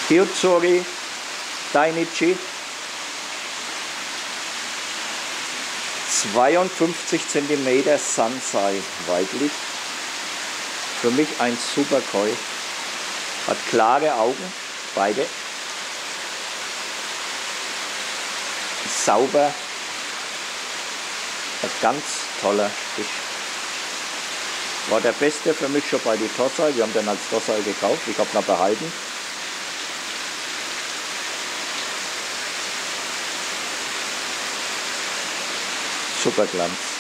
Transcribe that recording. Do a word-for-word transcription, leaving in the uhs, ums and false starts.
Hyozuri Dainichi, zweiundfünfzig Zentimeter Sansai weiblich. Für mich ein super Koi. Hat klare Augen, beide. Sauber. Ein ganz toller Fisch. War der beste für mich schon bei die Tossal. Wir haben den als Tossal gekauft. Ich habe ihn behalten. Super Glanz.